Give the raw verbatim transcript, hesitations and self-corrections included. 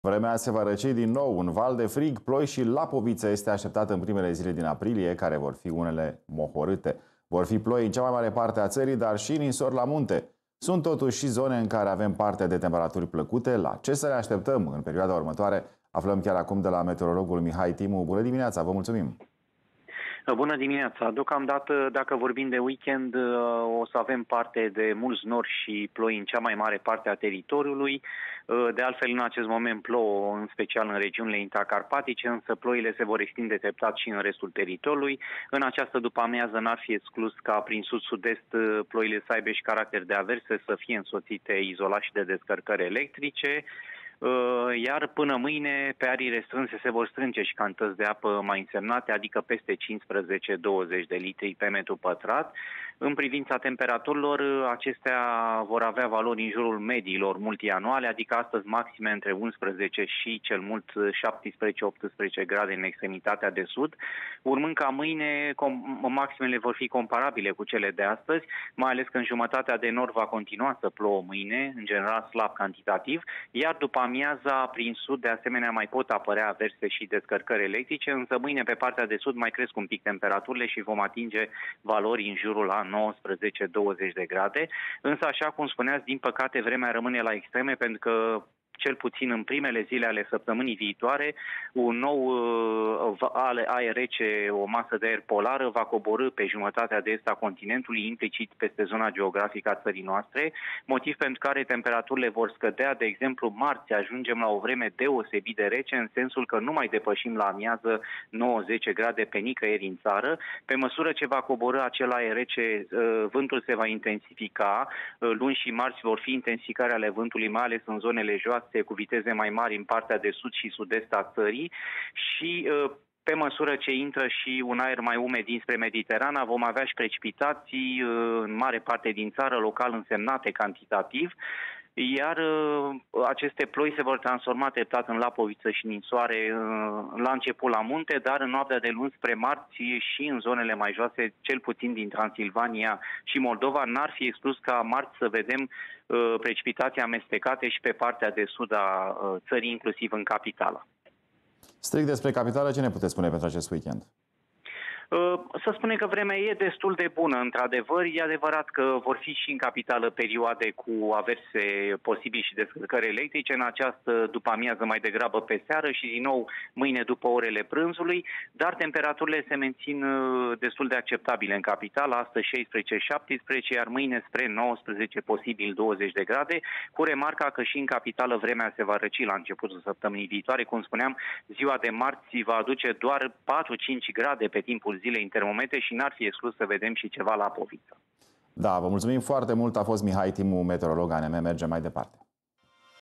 Vremea se va răci din nou. Un val de frig, ploi și lapoviță este așteptat în primele zile din aprilie, care vor fi unele mohorâte. Vor fi ploi în cea mai mare parte a țării, dar și ninsori la munte. Sunt totuși și zone în care avem parte de temperaturi plăcute. La ce să ne așteptăm în perioada următoare? Aflăm chiar acum de la meteorologul Mihai Timu. Bună dimineața, vă mulțumim! Bună dimineața! Deocamdată, dacă vorbim de weekend, o să avem parte de mulți nori și ploi în cea mai mare parte a teritoriului. De altfel, în acest moment plouă, în special în regiunile intracarpatice, însă ploile se vor extinde treptat și în restul teritoriului. În această după-amiază n-ar fi exclus ca prin sud-sud-est ploile să aibă și caracter de averse, să fie însoțite izolat și de descărcări electrice. Iar până mâine, pe arii restrânse se vor strânge și cantități de apă mai însemnate, adică peste cincisprezece douăzeci de litri pe metru pătrat. În privința temperaturilor, acestea vor avea valori în jurul mediilor multianuale, adică astăzi maxime între unsprezece și cel mult șaptesprezece optsprezece grade în extremitatea de sud, urmând ca mâine maximele vor fi comparabile cu cele de astăzi, mai ales că în jumătatea de nord va continua să plouă mâine, în general slab cantitativ, iar după amiaza, prin sud, de asemenea, mai pot apărea averse și descărcări electrice, însă mâine pe partea de sud mai cresc un pic temperaturile și vom atinge valori în jurul la nouăsprezece douăzeci de grade. Însă, așa cum spuneați, din păcate, vremea rămâne la extreme, pentru că cel puțin în primele zile ale săptămânii viitoare, un nou aer rece, o masă de aer polară, va coborî pe jumătatea de est a continentului, implicit peste zona geografică a țării noastre, motiv pentru care temperaturile vor scădea. De exemplu, marți ajungem la o vreme deosebit de rece, în sensul că nu mai depășim la amiază nouă zece grade pe nicăieri în țară. Pe măsură ce va coborî acel aer rece, vântul se va intensifica. Luni și marți vor fi intensificări ale vântului, mai ales în zonele joase, cu viteze mai mari în partea de sud și sud-est a țării și pe măsură ce intră și un aer mai umed dinspre Mediterana, vom avea și precipitații în mare parte din țară, local însemnate cantitativ, iar aceste ploi se vor transforma treptat în lapoviță și ninsoare la început la munte, dar în noaptea de luni spre marți și în zonele mai joase, cel puțin din Transilvania și Moldova, n-ar fi exclus ca marți să vedem precipitații amestecate și pe partea de sud a țării, inclusiv în capitală. Strict despre capitală, ce ne puteți spune pentru acest weekend? Să spunem că vremea e destul de bună, într-adevăr. E adevărat că vor fi și în capitală perioade cu averse posibili și descărcări electrice, în această după-amiază mai degrabă pe seară și din nou mâine după orele prânzului, dar temperaturile se mențin destul de acceptabile în capitală, astăzi șaisprezece șaptesprezece, iar mâine spre nouăsprezece, posibil douăzeci de grade, cu remarca că și în capitală vremea se va răci la începutul săptămânii viitoare. Cum spuneam, ziua de marți va aduce doar patru cinci grade pe timpul zilei în termometre și n-ar fi exclus să vedem și ceva la poviță. Da, vă mulțumim foarte mult. A fost Mihai Timu, meteorolog A N M. Mergem mai departe.